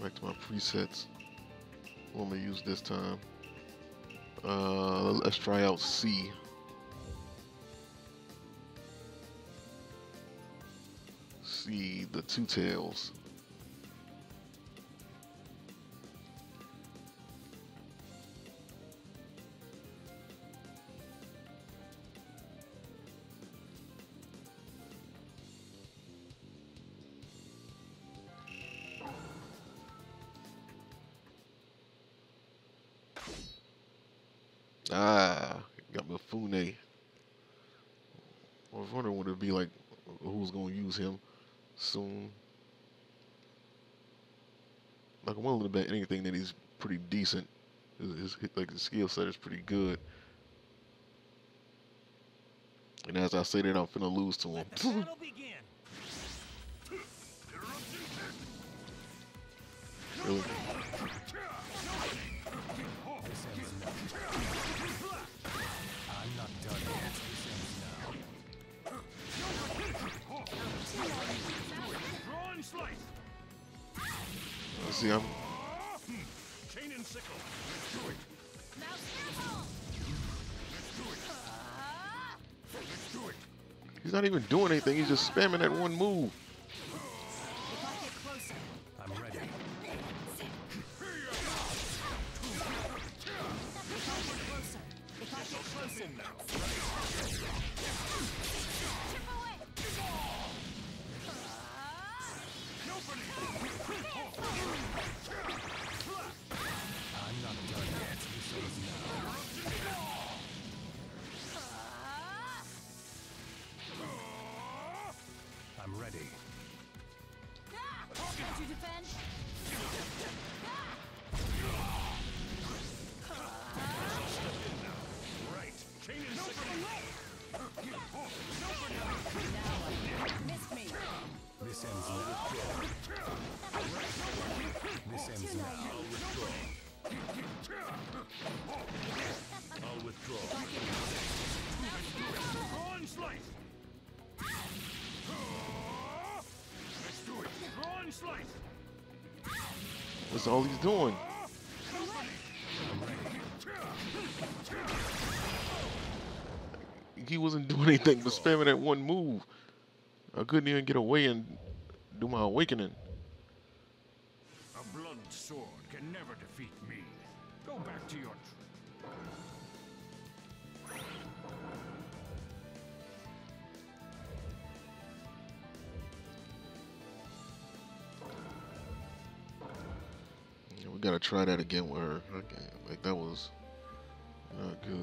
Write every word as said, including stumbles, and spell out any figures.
Back to my presets. What I'm gonna use this time. Uh, let's try out C. C, the Two Tails. Ah, got Mifune. I was wondering what it'd be like, who's gonna use him soon. Like I'm willing to bet anything that he's pretty decent. His, his like his skill set is pretty good. And as I say that, I'm finna lose to him. Really? I'm not done yet. Let's see, I'm. Chain and sickle. Let's do it. Let's do it. He's not even doing anything. He's just spamming that one move. I'm ready. I'm not done yet. This is now. I'm ready. Did you defend? Right. Chain and sickle. Miss me. This ends now. This ends now. I'll withdraw. Draw and slice. Let's do it. Draw and slice. That's all he's doing. He wasn't doing anything but spamming that one move. I couldn't even get away and do my awakening. A blunt sword can never defeat me. Go back to your... We gotta try that again with her. Okay, like that was not good.